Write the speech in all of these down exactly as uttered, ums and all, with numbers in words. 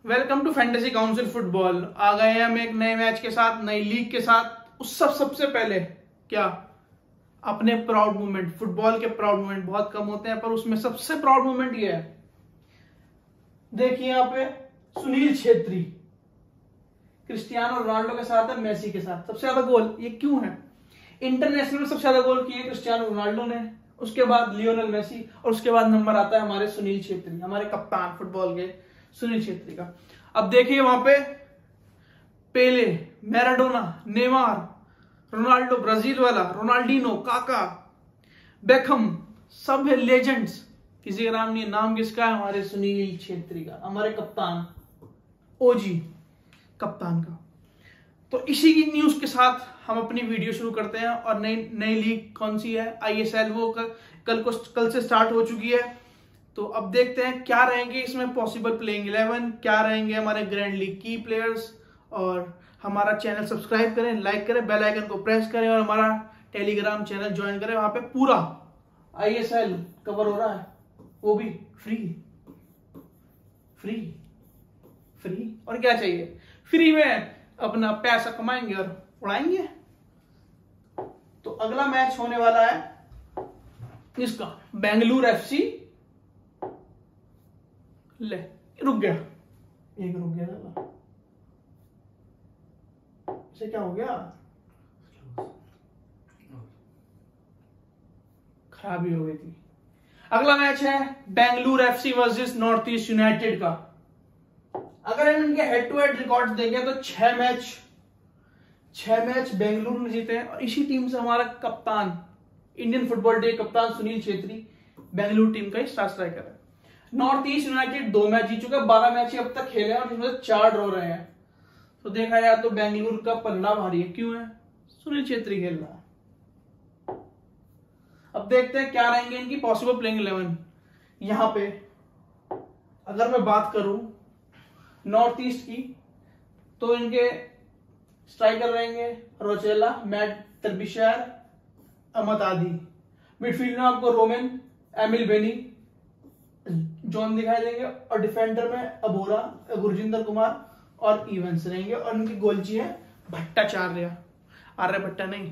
Welcome to fantasy council football. आ गए हैं हम एक नए मैच के साथ, नई लीग के साथ। उस सब सबसे पहले क्या अपने प्राउड मोमेंट, फुटबॉल के प्राउड मोमेंट बहुत कम होते हैं, पर उसमें सबसे प्राउड मोमेंट ये है। देखिए यहाँ पे सुनील छेत्री क्रिस्टियानो रोनाल्डो के साथ है, मेसी के साथ सबसे ज्यादा गोल। ये क्यों है? इंटरनेशनल में सबसे ज्यादा गोल किए क्रिस्टियानो रोनाल्डो ने, उसके बाद लियोनेल मेसी, और उसके बाद नंबर आता है हमारे सुनील छेत्री, हमारे कप्तान फुटबॉल के सुनील छेत्री का। अब देखिए वहां पे Pele, Maradona, Neymar, Ronaldo Brazil वाला, रोनाल्डिनो, काका, बेकहम, सब है लेजेंड्स। किसी का नाम नहीं है, नाम किसका है? हमारे सुनील छेत्री का, हमारे कप्तान, ओजी कप्तान का। तो इसी की न्यूज के साथ हम अपनी वीडियो शुरू करते हैं। और नई नई लीग कौन सी है? आईएसएल, वो कल को कल से स्टार्ट हो चुकी है। तो अब देखते हैं क्या रहेंगे इसमें पॉसिबल प्लेइंग इलेवन, क्या रहेंगे हमारे ग्रैंड लीग की प्लेयर्स। और हमारा चैनल सब्सक्राइब करें, लाइक करें, बेल आइकन को प्रेस करें, और हमारा टेलीग्राम चैनल ज्वाइन करें। वहां पे पूरा आईएसएल कवर हो रहा है, वो भी फ्री फ्री फ्री। और क्या चाहिए? फ्री में अपना पैसा कमाएंगे और उड़ाएंगे। तो अगला मैच होने वाला है इसका बेंगलुरु एफसी। ले रुक गया, एक रुक गया, इसे क्या हो गया? खराबी हो गई थी। अगला मैच है Bengaluru FC versus North East United का। अगर हम इनके हेड टू हेड रिकॉर्ड्स देखें तो छह मैच छह मैच बेंगलुरु ने जीते हैं। और इसी टीम से हमारा कप्तान, इंडियन फुटबॉल डे कप्तान सुनील छेत्री बेंगलुरु टीम का ही स्टार स्ट्राइकर है। नॉर्थ ईस्ट यूनाइटेड दो मैच जीत चुका है, बारह मैच अब तक खेले हैं और इसमें चार ड्रॉ रहे हैं। तो देखा जाए तो बेंगलुरु का पन्ना भारी है। क्यों है? सुनील छेत्री खेल रहा है। अब देखते हैं क्या रहेंगे इनकी पॉसिबल प्लेइंग इलेवन। यहां पे अगर मैं बात करूं नॉर्थ ईस्ट की, तो इनके स्ट्राइकर रहेंगे रोचेला, मैट टर्बिशर, अहमद आदि। मिडफील्ड में आपको रोमन, एमिल बेनी, जॉन दिखाई देंगे। और डिफेंडर में अबोरा, गुरजिंदर कुमार और इवेंस रहेंगे। और इनकी गोलची है भट्टाचार्य, आर्य भट्टा नहीं।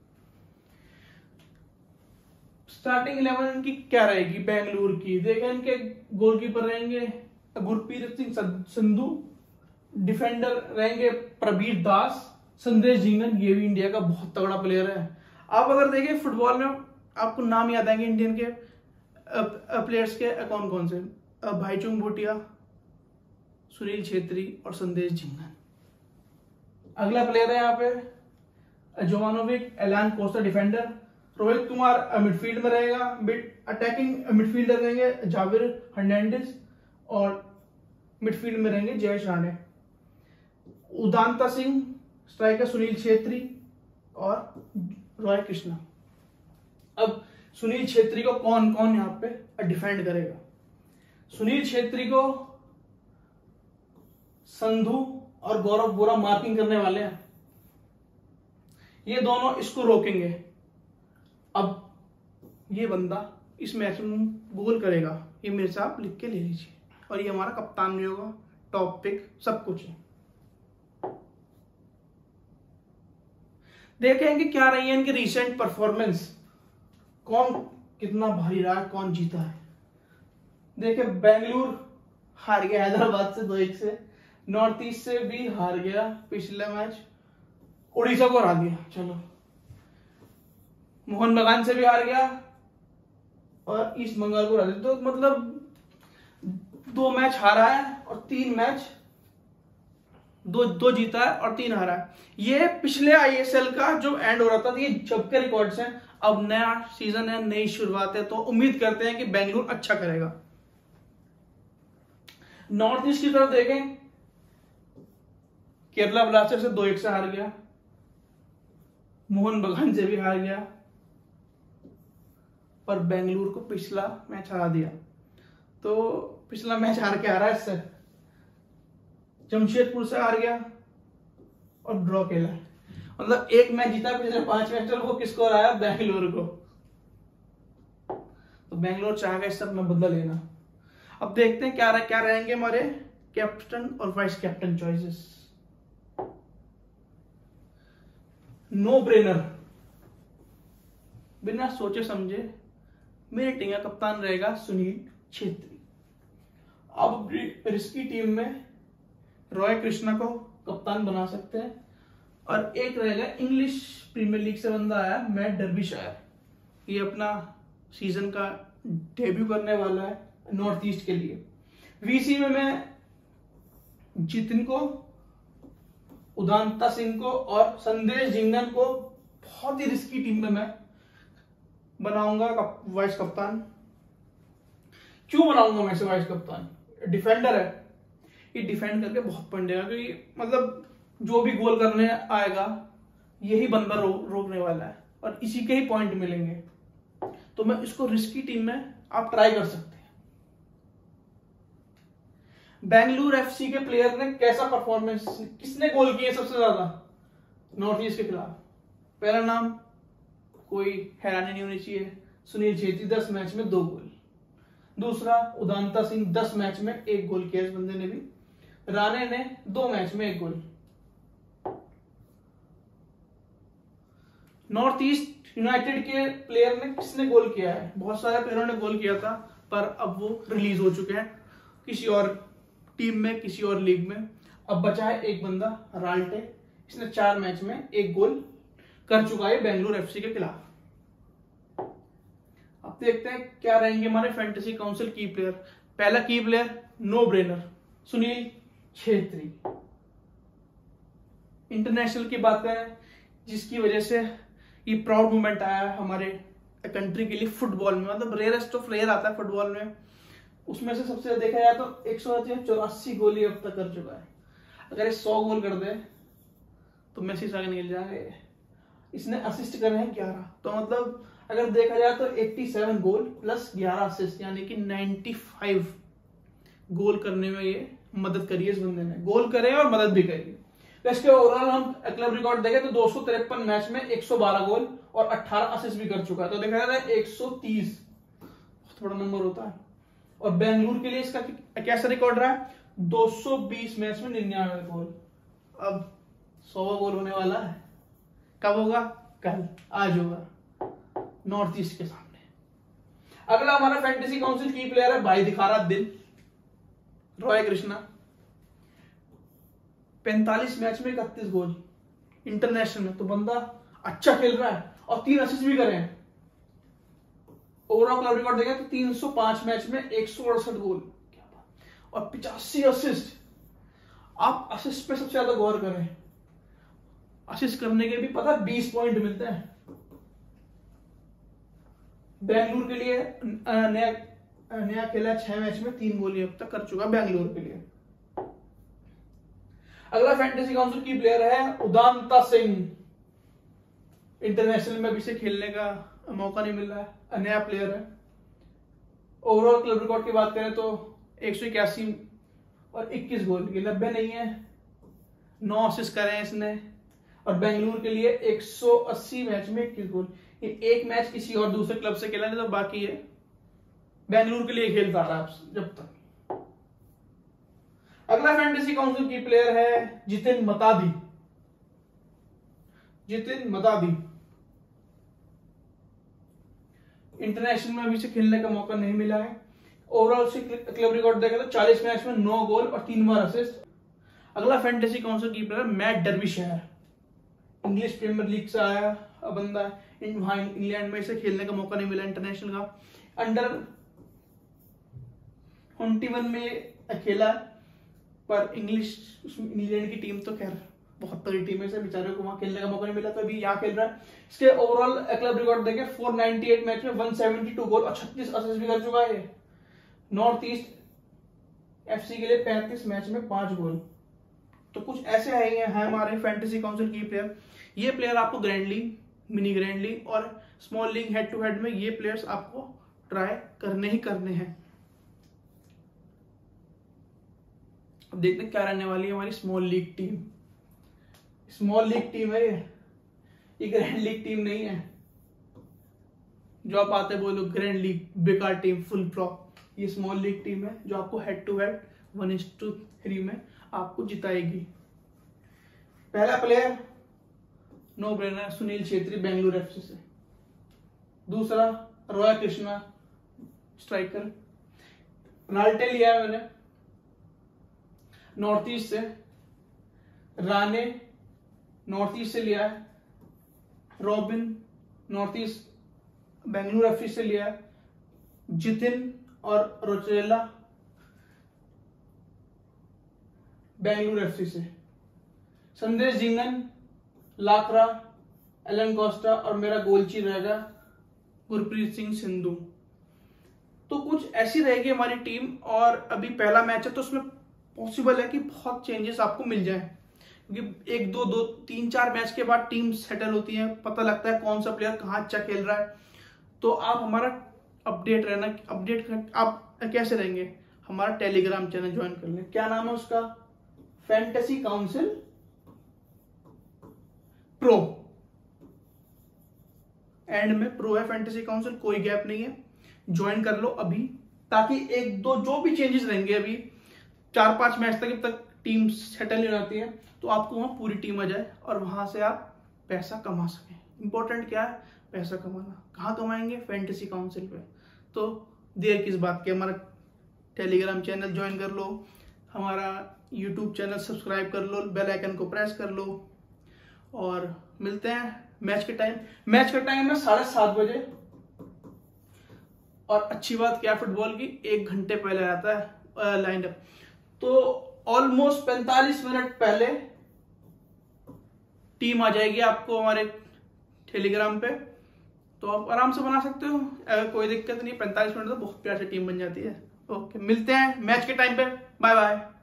स्टार्टिंग इलेवन इनकी क्या रहेगी बेंगलुरु की? देखें इनके गोलकीपर रहेंगे गुरप्रीत सिंह संधू, डिफेंडर रहेंगे प्रबीर दास, संदेश झिंगन, ये भी इंडिया का बहुत तगड़ा प्लेयर है। आप अगर देखें फुटबॉल में आपको नाम याद आएंगे इंडियन के प्लेयर्स के, कौन कौन से? भाईचुंग भूटिया, सुनील छेत्री और संदेश झिंगन। अगला प्लेयर है यहाँ पे Jovanovic, Alan Costa defender, Rohit Kumar midfield में रहेगा, मिड अटैकिंग मिडफील्डर रहेंगे जाविर हर्नांडिस, और मिडफील्ड में रहेंगे जयेश राणे। उदांता सिंह स्ट्राइकर, सुनील छेत्री और रॉय कृष्णा। अब सुनील छेत्री को कौन कौन यहां पे डिफेंड करेगा? सुनील छेत्री को संधू और गौरव बोरा मार्किंग करने वाले हैं। ये दोनों इसको रोकेंगे। अब ये बंदा इस मैच में गोल करेगा, ये मेरे से आप लिख के ले लीजिए। और ये हमारा कप्तान भी होगा, टॉप पिक, सब कुछ है। देखेंगे क्या रही है इनकी रिसेंट परफॉर्मेंस, कौन कितना भारी रहा है, कौन जीता है। देखे बेंगलुरु हार गया हैदराबाद से दो एक से, नॉर्थ ईस्ट से भी हार गया पिछला मैच, उड़ीसा को हरा दिया, चलो मोहन बगान से भी हार गया और ईस्ट बंगाल को हरा दिया। तो मतलब दो मैच हारा है और तीन मैच दो दो जीता है और तीन हारा है। ये पिछले आईएसएल का जो एंड हो रहा था, ये जब के रिकॉर्ड्स हैं। अब नया सीजन है, नई शुरुआत है, तो उम्मीद करते हैं कि बेंगलुरु अच्छा करेगा। नॉर्थ ईस्ट की तरफ देखें, केरला ब्लास्टर से दो एक से हार गया, मोहन बगान से भी हार गया, पर बेंगलुरु को पिछला मैच हरा दिया। तो पिछला मैच हार के हारा इससे, जमशेदपुर से हार गया और ड्रॉ खेला। मतलब एक मैच जीता पिछले पांच मैच, वो किसको हराया? बेंगलुरु को। तो बेंगलुरु चाहेगा इस सब में बदला लेना। अब देखते हैं क्या रह, क्या रहेंगे हमारे कैप्टन और vice captain choices, no brainer, बिना सोचे समझे मेरी टीम का कप्तान रहेगा सुनील छेत्री। अब रिस्की टीम में रॉय कृष्णा को कप्तान बना सकते हैं, और एक रहेगा इंग्लिश प्रीमियर लीग से बंदा आया मैट डर्बीशायर, ये अपना सीजन का डेब्यू करने वाला है नॉर्थ ईस्ट के लिए। वीसी में मैं जितिन को, उदांता सिंह को और संदेश जिंगन को बहुत ही रिस्की टीम में मैं बनाऊंगा कप, वाइस कप्तान। क्यों बनाऊंगा मैं इसे वाइस कप्तान? डिफेंडर है, ये डिफेंड करके बहुत पॉइंट देगा, क्योंकि मतलब जो भी गोल करने आएगा यही बंदा रो, रोकने वाला है और इसी के ही पॉइंट मिलेंगे। तो मैं इसको रिस्की टीम में आप ट्राई कर सकते हैं। बेंगलुरु एफसी के प्लेयर ने कैसा परफॉर्मेंस, किसने गोल किए सबसे ज्यादा नॉर्थ ईस्ट के खिलाफ? पहला नाम कोई हैरानी नहीं होनी चाहिए, सुनील छेत्री, दस मैच में दो गोल। दूसरा उदांता सिंह, दस मैच में एक गोल किया इस बंदे ने भी। राणे ने दो मैच में एक गोल। नॉर्थ ईस्ट यूनाइटेड के प्लेयर ने किसने गोल किया है? बहुत सारे प्लेयरों ने गोल किया था, पर अब वो रिलीज हो चुके हैं किसी और टीम में, किसी और लीग में। अब बचा है एक बंदा, राल्टे, इसने चार मैच में एक गोल कर चुका है बेंगलुरु एफसी के खिलाफ। अब देखते हैं क्या रहेंगे हमारे फैंटेसी काउंसिल की प्लेयर। पहला की player no brainer, Sunil Chhetri. International की बात करें, जिसकी वजह से ये प्राउड मोमेंट आया है हमारे कंट्री के लिए फुटबॉल में, मतलब रेयरेस्ट ऑफ रेयर आता है फुटबॉल में, उसमें से सबसे देखा जाए तो एक सौ चौरासी गोल ही अब तक कर चुका है। अगर ये सौ गोल कर दे तो मेसी से आगे निकल जाएगा। इसने असिस्ट करे हैं ग्यारह, तो मतलब अगर देखा जाए तो सत्तासी गोल प्लस ग्यारह असिस्ट, यानी कि पचानवे गोल करने में ये मदद करी है इस बंदे ने। गोल करे और मदद भी करी। तो इसके ओवरऑल हम क्लब रिकॉर्ड देखें तो दो सौ तिरपन मैच में एक सौ बारह गोल और अठारह असिस्ट भी कर चुका है। तो देखा जाए एक सौ तीस बहुत बड़ा नंबर होता है। और बेंगलुरु के लिए इसका कैसा रिकॉर्ड रहा है? दो सौ बीस मैच में निन्यानवे गोल। अब सौ गोल होने वाला है। कब होगा? कल, आज होगा नॉर्थ ईस्ट के सामने। अगला हमारा फैंटेसी काउंसिल की प्लेयर है भाई दिखा रहा दिल, रॉय कृष्णा। पैंतालीस मैच में इकतीस गोल इंटरनेशनल में, तो बंदा अच्छा खेल रहा है और तीन असिस्ट भी करे हैं। ओवरऑल क्लब रिकॉर्ड देखें तो तीन सौ पांच मैच में एक सौ अड़सठ गोल, क्या बात, और पिचासी असिस्ट। आप असिस्ट पे सबसे ज्यादा गौर करें, असिस्ट करने के भी पता बीस पॉइंट मिलते हैं। बेंगलुरु के लिए नया नया खेला, छह मैच में तीन गोल अब तक कर चुका बेंगलुरु के लिए। अगला फैंटेसी काउंसिल की प्लेयर है उदांता सिंह। इंटरनेशनल में अभी से खेलने का मौका नहीं मिल रहा है, नया प्लेयर है। ओवरऑल क्लब रिकॉर्ड की बात करें तो एक सौ इक्यासी और इक्कीस गोल, ये नब्बे नहीं है, नौ असिस्ट करे हैं इसने। और बेंगलुरु के लिए एक सौ अस्सी मैच में इक्कीस गोल। ये एक मैच किसी और दूसरे क्लब से खेला नहीं, तो बाकी है बेंगलुरु के लिए खेलता रहा जब तक। अगला फैंटेसी काउंसिल की प्लेयर है जितिन मतादी। जितिन मतादी इंटरनेशनल में अभी से खेलने का मौका नहीं मिला है। ओवरऑल से क्लब रिकॉर्ड देखा तो चालीस मैच में नौ गोल और तीन बार असिस्ट। अगला फैंटेसी काउंसिल की player Matt Derbyshire. English Premier League से आया बंदा, वहां इंग्लैंड में इसे खेलने का मौका नहीं मिला इंटरनेशनल का। अंडर इक्कीस में खेला, पर इंग्लिश इंग्लैंड की टीम तो खैर बहुत बड़ी टीम है, इसे बेचारे को वहां खेलने का मौका नहीं मिला, तो अभी यहाँ खेल रहा है। इसके ओवरऑल क्लब रिकॉर्ड देखें चार सौ अट्ठानवे मैच में एक सौ बहत्तर गोल और छत्तीस असिस्ट भी कर चुका है। नॉर्थ ईस्ट एफसी के लिए पैंतीस मैच में पांच गोल। तो कुछ ऐसे हैं हमारे फैंटेसी काउंसिल की प्लेयर। ये प्लेयर आपको grand league, mini grand league और small league head to head में ये प्लेयर्स आपको ट्राई करने ही करने हैं। अब देखते हैं क्या रहने वाली है हमारी small league team. Small league team है ये, ग्रैंड लीग टीम नहीं है। जो आप आते बोलो ग्रैंड लीग बेकार टीम फुल फ्लॉप, ये स्मॉल लीग टीम है जो आपको head to head one is two three में आपको जिताएगी। पहला player no brainer Sunil Chhetri Bengaluru FC से। दूसरा रॉय कृष्णा स्ट्राइकर, पेनाल्टी लिया है मैंने नॉर्थ ईस्ट से। राणे नॉर्थ ईस्ट से लिया है। Robin North East Bengaluru FC से लिया है। जितिन और रोचेला बेंगलुरु एफसी से। संदेश जिंगन लाकरा एलन कोस्टा और मेरा गोलची रहेगा गुरप्रीत सिंह सिंधु। तो कुछ ऐसी रहेगी हमारी टीम। और अभी पहला मैच है तो उसमें पॉसिबल है कि बहुत चेंजेस आपको मिल जाए, क्योंकि एक दो दो तीन चार मैच के बाद टीम सेटल होती है, पता लगता है कौन सा प्लेयर कहाँ अच्छा खेल रहा है। तो आप हमारा अपडेट रहना, अपडेट आप कैसे रहेंगे, हमारा टेलीग्राम चैनल ज्वाइन कर लें। क्या नाम है उसका, फैंटेसी काउंसिल प्रो, एंड में प्रो है फैंटेसी काउंसिल, कोई गैप नहीं है। ज्वाइन कर लो अभी, ताकि एक दो जो भी चेंजेस रहेंगे अभी चार पांच मैच तक जब तक टीम सेटल हो जाती है तो आपको वहां पूरी टीम आ जाए और वहां से आप पैसा कमा सकें। इंपॉर्टेंट क्या है, पैसा कमाना। कहाँ कमाएंगे, फैंटेसी काउंसिल पे। तो देर किस बात की, हमारा टेलीग्राम चैनल ज्वाइन कर लो, हमारा यूट्यूब चैनल सब्सक्राइब कर लो, बेल आइकन को प्रेस कर लो, और मिलते हैं मैच के टाइम। मैच का टाइम है साढ़े सात बजे। और अच्छी बात क्या है फुटबॉल की, एक घंटे पहले आता है लाइन अप, तो ऑलमोस्ट पैंतालीस मिनट पहले टीम आ जाएगी आपको हमारे टेलीग्राम पे। तो आप आराम से बना सकते हो, अगर कोई दिक्कत नहीं। पैंतालीस मिनट तो बहुत प्यार से टीम बन जाती है। ओके, मिलते हैं मैच के टाइम पे। Bye bye.